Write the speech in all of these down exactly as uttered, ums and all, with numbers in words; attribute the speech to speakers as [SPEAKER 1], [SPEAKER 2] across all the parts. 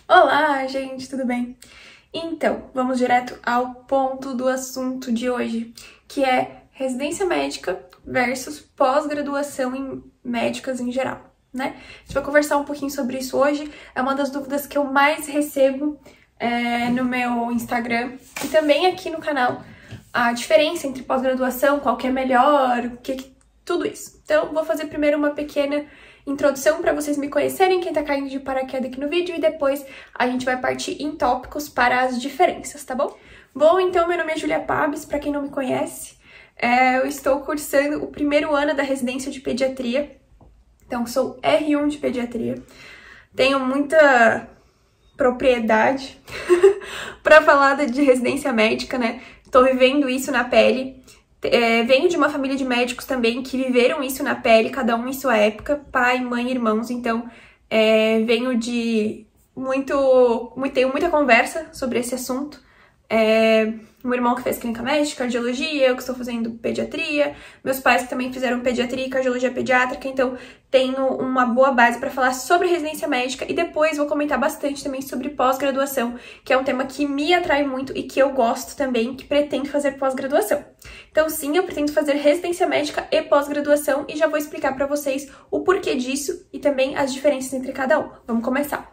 [SPEAKER 1] Olá, gente, tudo bem? Então, vamos direto ao ponto do assunto de hoje, que é residência médica versus pós-graduação em médicas em geral, né? A gente vai conversar um pouquinho sobre isso hoje, é uma das dúvidas que eu mais recebo é, no meu Instagram e também aqui no canal, a diferença entre pós-graduação, qual que é melhor, o que, que tudo isso. Então, vou fazer primeiro uma pequena introdução para vocês me conhecerem, quem tá caindo de paraquedas aqui no vídeo, e depois a gente vai partir em tópicos para as diferenças, tá bom? Bom, então, meu nome é Julia Pabes, para quem não me conhece, é, eu estou cursando o primeiro ano da residência de pediatria, então sou R um de pediatria, tenho muita propriedade para falar de residência médica, né? Tô vivendo isso na pele. É, venho de uma família de médicos também que viveram isso na pele, cada um em sua época, pai, mãe, irmãos, então é, venho de muito, muito, tenho muita conversa sobre esse assunto. É, meu irmão que fez clínica médica, cardiologia, eu que estou fazendo pediatria, meus pais que também fizeram pediatria e cardiologia pediátrica, então tenho uma boa base para falar sobre residência médica e depois vou comentar bastante também sobre pós-graduação, que é um tema que me atrai muito e que eu gosto também, que pretendo fazer pós-graduação. Então sim, eu pretendo fazer residência médica e pós-graduação e já vou explicar para vocês o porquê disso e também as diferenças entre cada um. Vamos começar.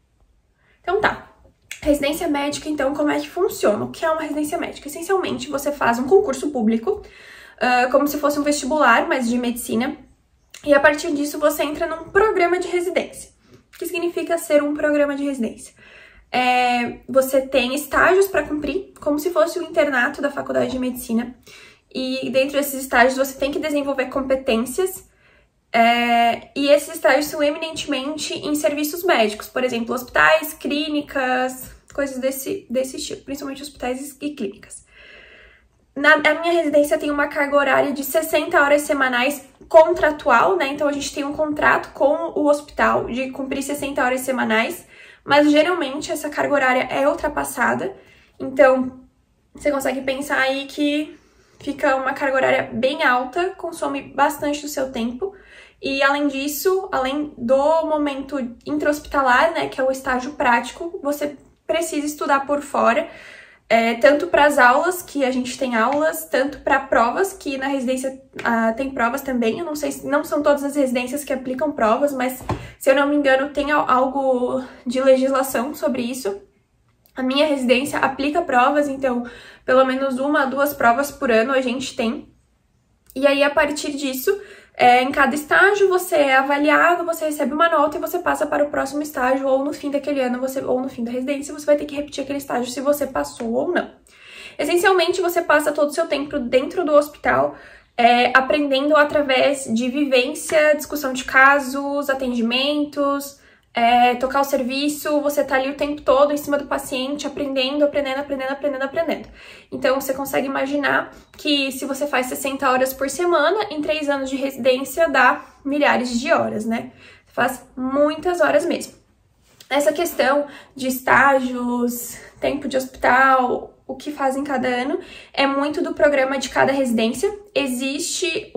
[SPEAKER 1] Então tá. Residência médica, então, como é que funciona? O que é uma residência médica? Essencialmente, você faz um concurso público, uh, como se fosse um vestibular, mas de medicina, e a partir disso você entra num programa de residência. O que significa ser um programa de residência? É, você tem estágios para cumprir, como se fosse o internato da faculdade de medicina, e dentro desses estágios você tem que desenvolver competências, É, e esses estágios são eminentemente em serviços médicos, por exemplo, hospitais, clínicas, coisas desse, desse tipo, principalmente hospitais e clínicas. Na a minha residência tem uma carga horária de sessenta horas semanais contratual, né? Então a gente tem um contrato com o hospital de cumprir sessenta horas semanais, mas geralmente essa carga horária é ultrapassada, então você consegue pensar aí que fica uma carga horária bem alta, consome bastante do seu tempo. E além disso, além do momento intra-hospitalar, né, que é o estágio prático, você precisa estudar por fora, é, tanto para as aulas, que a gente tem aulas, tanto para provas, que na residência ah, tem provas também. Eu não sei se não são todas as residências que aplicam provas, mas se eu não me engano tem algo de legislação sobre isso. A minha residência aplica provas, então pelo menos uma, duas provas por ano a gente tem. E aí, a partir disso, é, em cada estágio você é avaliado, você recebe uma nota e você passa para o próximo estágio, ou no fim daquele ano, você, ou no fim da residência, você vai ter que repetir aquele estágio se você passou ou não. Essencialmente, você passa todo o seu tempo dentro do hospital, é, aprendendo através de vivência, discussão de casos, atendimentos, É, tocar o serviço, você tá ali o tempo todo em cima do paciente, aprendendo, aprendendo, aprendendo, aprendendo, aprendendo. Então, você consegue imaginar que se você faz sessenta horas por semana, em três anos de residência dá milhares de horas, né? Você faz muitas horas mesmo. Essa questão de estágios, tempo de hospital, o que faz em cada ano, é muito do programa de cada residência. Existe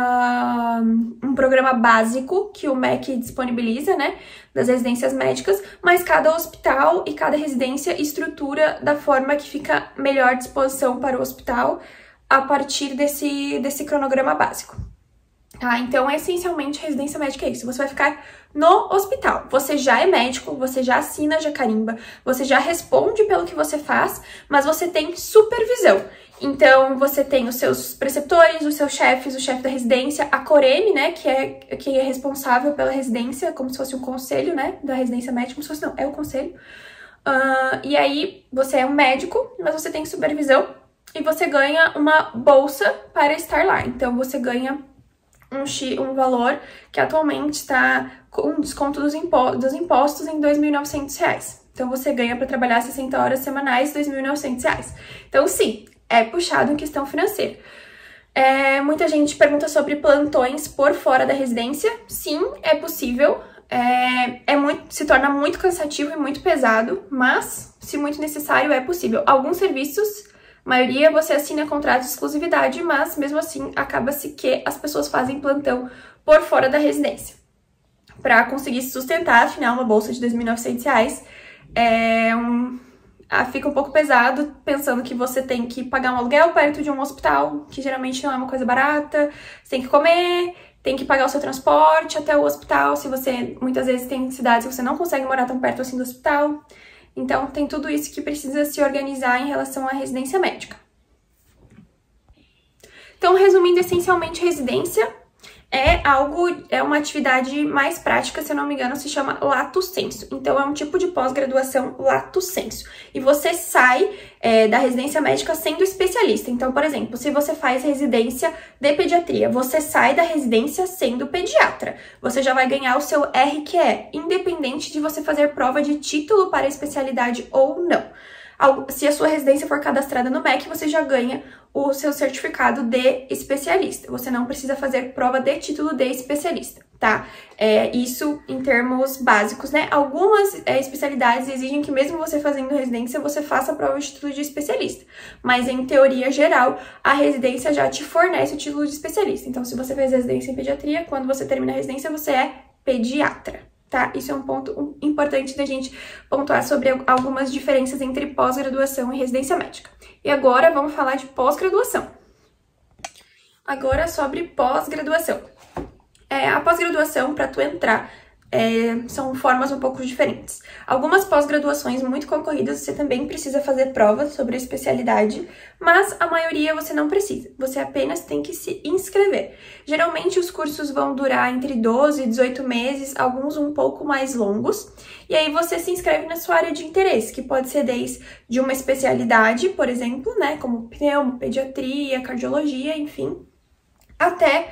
[SPEAKER 1] uma, um programa básico que o M E C disponibiliza, né, das residências médicas, mas cada hospital e cada residência estrutura da forma que fica melhor disposição para o hospital a partir desse, desse cronograma básico. Tá? Então, essencialmente, a residência médica é isso. Você vai ficar no hospital. Você já é médico, você já assina a Jacarimba, você já responde pelo que você faz, mas você tem supervisão. Então, você tem os seus preceptores, os seus chefes, o chefe da residência, a Coreme, né, que é, que é responsável pela residência, como se fosse um conselho, né, da residência médica, como se fosse, não, é o conselho. Uh, e aí, você é um médico, mas você tem supervisão e você ganha uma bolsa para estar lá. Então, você ganha Um, um valor que atualmente está com um desconto dos, impo dos impostos em dois mil e novecentos reais. Então, você ganha para trabalhar sessenta horas semanais, dois mil e novecentos reais. Então, sim, é puxado em questão financeira. É, muita gente pergunta sobre plantões por fora da residência. Sim, é possível. É, é muito, se torna muito cansativo e muito pesado, mas, se muito necessário, é possível. Alguns serviços, a maioria você assina contrato de exclusividade, mas mesmo assim acaba-se que as pessoas fazem plantão por fora da residência. Para conseguir se sustentar, afinal, uma bolsa de dois mil e novecentos reais é um, fica um pouco pesado pensando que você tem que pagar um aluguel perto de um hospital, que geralmente não é uma coisa barata, você tem que comer, tem que pagar o seu transporte até o hospital, se você, muitas vezes tem cidades que você não consegue morar tão perto assim do hospital. Então, tem tudo isso que precisa se organizar em relação à residência médica. Então, resumindo, essencialmente, residência é algo, é uma atividade mais prática, se eu não me engano, se chama lato sensu. Então, é um tipo de pós-graduação lato sensu. E você sai é, da residência médica sendo especialista. Então, por exemplo, se você faz residência de pediatria, você sai da residência sendo pediatra. Você já vai ganhar o seu R Q E, independente de você fazer prova de título para a especialidade ou não. Se a sua residência for cadastrada no M E C, você já ganha o seu certificado de especialista. Você não precisa fazer prova de título de especialista, tá? É, isso em termos básicos, né? Algumas é, especialidades exigem que mesmo você fazendo residência, você faça a prova de título de especialista. Mas em teoria geral, a residência já te fornece o título de especialista. Então, se você fez residência em pediatria, quando você termina a residência, você é pediatra. Tá? Isso é um ponto importante da gente pontuar sobre algumas diferenças entre pós-graduação e residência médica. E agora vamos falar de pós-graduação. Agora sobre pós-graduação. É, a pós-graduação, para tu entrar, é, são formas um pouco diferentes. Algumas pós-graduações muito concorridas, você também precisa fazer provas sobre a especialidade, mas a maioria você não precisa. Você apenas tem que se inscrever. Geralmente os cursos vão durar entre doze e dezoito meses, alguns um pouco mais longos, e aí você se inscreve na sua área de interesse, que pode ser desde uma especialidade, por exemplo, né, como pneumo, pediatria, cardiologia, enfim, até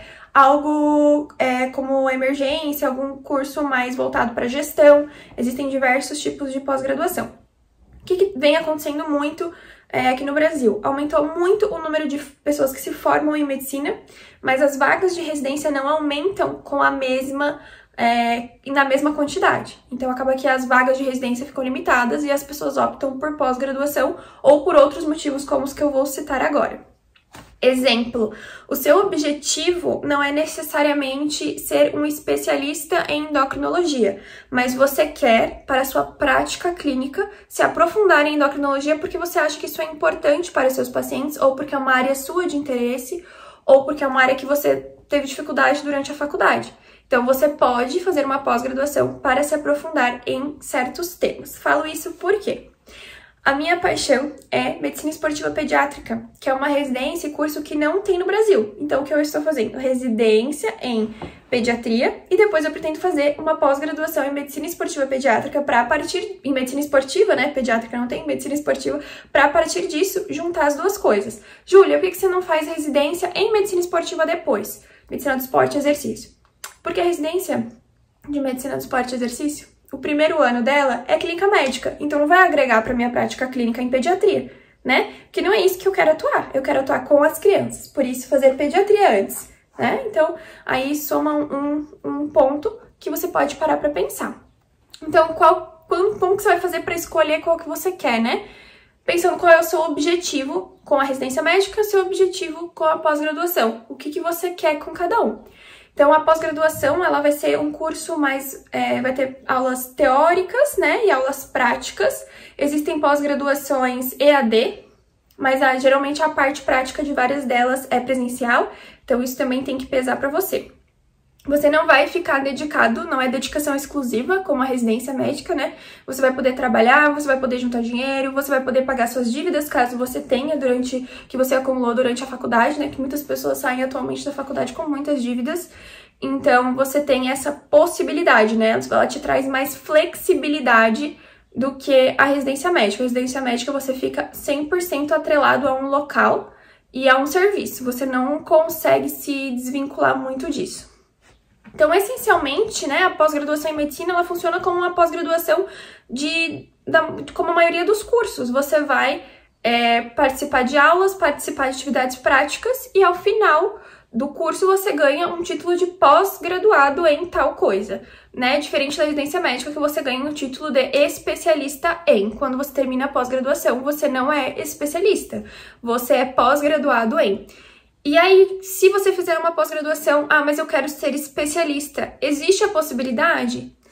[SPEAKER 1] algo é, como emergência, algum curso mais voltado para gestão. Existem diversos tipos de pós-graduação. O que, que vem acontecendo muito é, aqui no Brasil? Aumentou muito o número de pessoas que se formam em medicina, mas as vagas de residência não aumentam com a mesma, é, na mesma quantidade. Então acaba que as vagas de residência ficam limitadas e as pessoas optam por pós-graduação ou por outros motivos como os que eu vou citar agora. Exemplo, o seu objetivo não é necessariamente ser um especialista em endocrinologia, mas você quer, para a sua prática clínica, se aprofundar em endocrinologia porque você acha que isso é importante para seus pacientes, ou porque é uma área sua de interesse, ou porque é uma área que você teve dificuldade durante a faculdade. Então, você pode fazer uma pós-graduação para se aprofundar em certos temas. Falo isso por quê? A minha paixão é medicina esportiva pediátrica, que é uma residência e curso que não tem no Brasil. Então, o que eu estou fazendo? Residência em pediatria e depois eu pretendo fazer uma pós-graduação em medicina esportiva pediátrica para partir... Em medicina esportiva, né? Pediátrica não tem, medicina esportiva, para a partir disso juntar as duas coisas. Júlia, por que você não faz residência em medicina esportiva depois? Medicina do esporte e exercício. Porque a residência de medicina do esporte e exercício, o primeiro ano dela é clínica médica, então não vai agregar para minha prática clínica em pediatria, né? Porque não é isso que eu quero atuar, eu quero atuar com as crianças, por isso fazer pediatria antes, né? Então, aí soma um, um ponto que você pode parar para pensar. Então, qual, como, como que você vai fazer para escolher qual que você quer, né? Pensando qual é o seu objetivo com a residência médica, o seu objetivo com a pós-graduação, o que, que você quer com cada um. Então, a pós-graduação, ela vai ser um curso mais... É, vai ter aulas teóricas, né, e aulas práticas. Existem pós-graduações E A D, mas ah, geralmente a parte prática de várias delas é presencial, então isso também tem que pesar para você. Você não vai ficar dedicado, não é dedicação exclusiva, como a residência médica, né? Você vai poder trabalhar, você vai poder juntar dinheiro, você vai poder pagar suas dívidas, caso você tenha, durante que você acumulou durante a faculdade, né? Que muitas pessoas saem atualmente da faculdade com muitas dívidas. Então, você tem essa possibilidade, né? Ela te traz mais flexibilidade do que a residência médica. A residência médica, você fica cem por cento atrelado a um local e a um serviço. Você não consegue se desvincular muito disso. Então, essencialmente, né, a pós-graduação em medicina, ela funciona como uma pós-graduação de, da, como a maioria dos cursos. Você vai é, participar de aulas, participar de atividades práticas e, ao final do curso, você ganha um título de pós-graduado em tal coisa, né? Diferente da residência médica, que você ganha o título de especialista em. Quando você termina a pós-graduação, você não é especialista, você é pós-graduado em. E aí, se você fizer uma pós-graduação, ah, mas eu quero ser especialista, existe a possibilidade?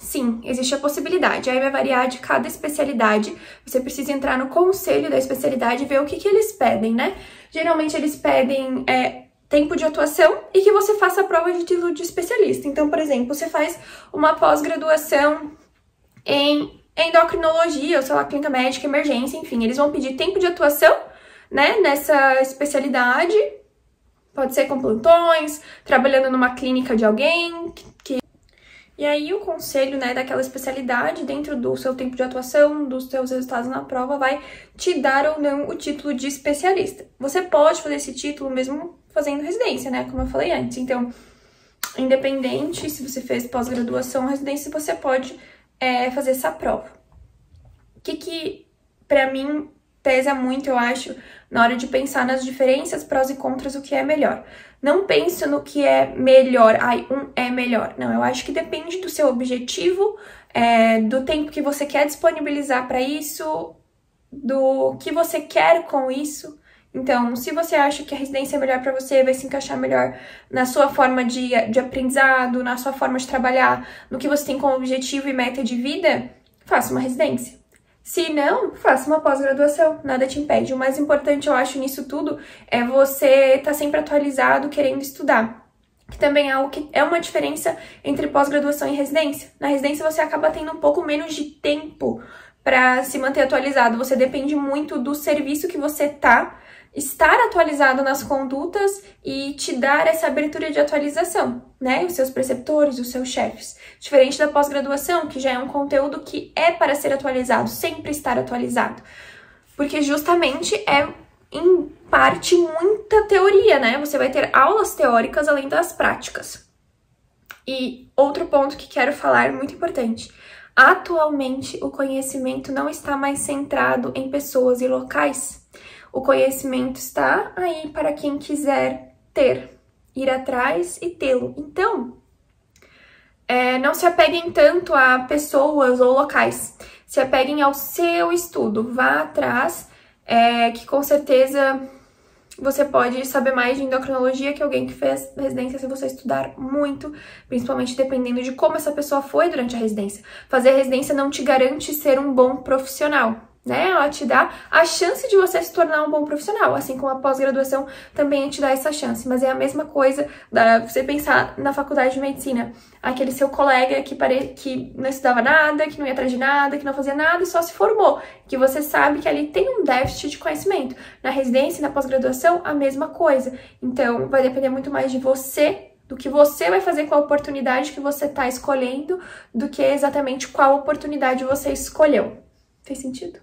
[SPEAKER 1] Sim, existe a possibilidade. Aí vai variar de cada especialidade. Você precisa entrar no conselho da especialidade e ver o que, que eles pedem, né? Geralmente eles pedem é, tempo de atuação e que você faça a prova de título de especialista. Então, por exemplo, você faz uma pós-graduação em endocrinologia, ou sei lá, clínica médica, emergência, enfim. Eles vão pedir tempo de atuação, né, nessa especialidade. Pode ser com plantões, trabalhando numa clínica de alguém que E aí o conselho, né, daquela especialidade, dentro do seu tempo de atuação, dos seus resultados na prova, vai te dar ou não o título de especialista. Você pode fazer esse título mesmo fazendo residência, né, como eu falei antes. Então, independente se você fez pós-graduação ou residência, você pode é, fazer essa prova. O que que, pra mim, pesa muito, eu acho, na hora de pensar nas diferenças, prós e contras, o que é melhor. Não penso no que é melhor, ai, um é melhor. Não, eu acho que depende do seu objetivo, é, do tempo que você quer disponibilizar para isso, do que você quer com isso. Então, se você acha que a residência é melhor para você, vai se encaixar melhor na sua forma de, de aprendizado, na sua forma de trabalhar, no que você tem como objetivo e meta de vida, faça uma residência. Se não, faça uma pós-graduação, nada te impede. O mais importante, eu acho, nisso tudo, é você estar sempre atualizado, querendo estudar. Que também é algo que é uma diferença entre pós-graduação e residência. Na residência, você acaba tendo um pouco menos de tempo para se manter atualizado. Você depende muito do serviço que você tá, estar atualizado nas condutas e te dar essa abertura de atualização, né? Os seus preceptores, os seus chefes. Diferente da pós-graduação, que já é um conteúdo que é para ser atualizado, sempre estar atualizado. Porque justamente é, em parte, muita teoria, né? Você vai ter aulas teóricas além das práticas. E outro ponto que quero falar, muito importante. Atualmente, o conhecimento não está mais centrado em pessoas e locais. O conhecimento está aí para quem quiser ter, ir atrás e tê-lo. Então, é, não se apeguem tanto a pessoas ou locais. Se apeguem ao seu estudo. Vá atrás, é, que com certeza você pode saber mais de endocrinologia que alguém que fez residência se você estudar muito, principalmente dependendo de como essa pessoa foi durante a residência. Fazer residência não te garante ser um bom profissional, né? Ela te dá a chance de você se tornar um bom profissional, assim como a pós-graduação também te dá essa chance, mas é a mesma coisa da você pensar na faculdade de medicina, aquele seu colega que, pare... que não estudava nada, que não ia atrás de nada, que não fazia nada e só se formou, que você sabe que ali tem um déficit de conhecimento. Na residência e na pós-graduação, a mesma coisa. Então, vai depender muito mais de você, do que você vai fazer com a oportunidade que você está escolhendo, do que exatamente qual oportunidade você escolheu. Fez sentido?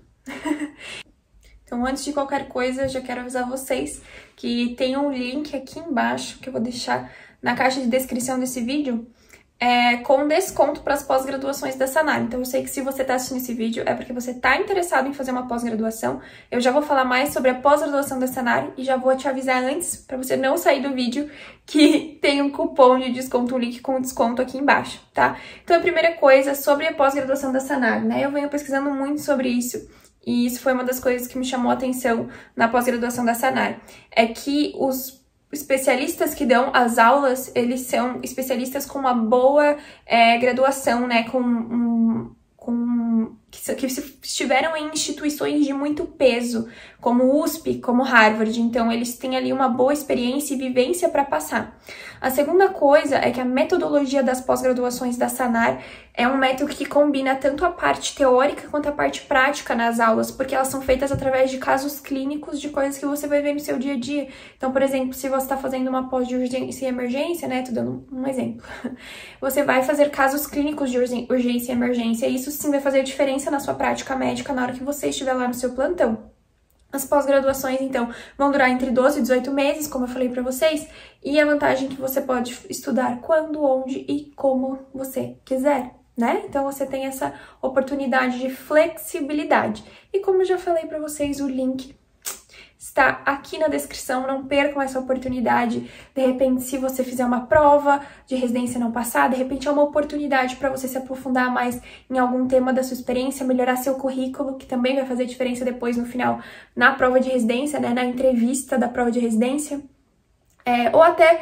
[SPEAKER 1] Então, antes de qualquer coisa, já quero avisar vocês que tem um link aqui embaixo, que eu vou deixar na caixa de descrição desse vídeo, é, com desconto para as pós-graduações da Sanar. Então, eu sei que se você está assistindo esse vídeo, é porque você está interessado em fazer uma pós-graduação. Eu já vou falar mais sobre a pós-graduação da Sanar e já vou te avisar antes, para você não sair do vídeo, que tem um cupom de desconto, um link com desconto aqui embaixo, tá? Então, a primeira coisa sobre a pós-graduação da Sanar, né? Eu venho pesquisando muito sobre isso. E isso foi uma das coisas que me chamou a atenção na pós-graduação da Sanar. É que os especialistas que dão as aulas, eles são especialistas com uma boa é, graduação, né? Com, um, com que, que estiveram em instituições de muito peso, como U S P, como Harvard. Então, eles têm ali uma boa experiência e vivência para passar. A segunda coisa é que a metodologia das pós-graduações da Sanar é um método que combina tanto a parte teórica quanto a parte prática nas aulas, porque elas são feitas através de casos clínicos de coisas que você vai ver no seu dia a dia. Então, por exemplo, se você está fazendo uma pós de urgência e emergência, né, tô dando um exemplo, você vai fazer casos clínicos de urgência e emergência, e isso sim vai fazer diferença na sua prática médica na hora que você estiver lá no seu plantão. As pós-graduações, então, vão durar entre doze e dezoito meses, como eu falei pra vocês, e a vantagem é que você pode estudar quando, onde e como você quiser, né? Então, você tem essa oportunidade de flexibilidade. E como eu já falei pra vocês, o link está aqui na descrição, não percam essa oportunidade. De repente, se você fizer uma prova de residência e não passar, de repente é uma oportunidade para você se aprofundar mais em algum tema da sua experiência, melhorar seu currículo, que também vai fazer diferença depois no final, na prova de residência, né, na entrevista da prova de residência, é, ou até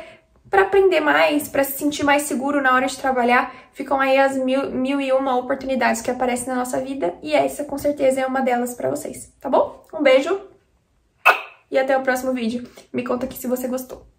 [SPEAKER 1] para aprender mais, para se sentir mais seguro na hora de trabalhar, ficam aí as mil, mil e uma oportunidades que aparecem na nossa vida e essa com certeza é uma delas para vocês, tá bom? Um beijo e até o próximo vídeo. Me conta aqui se você gostou.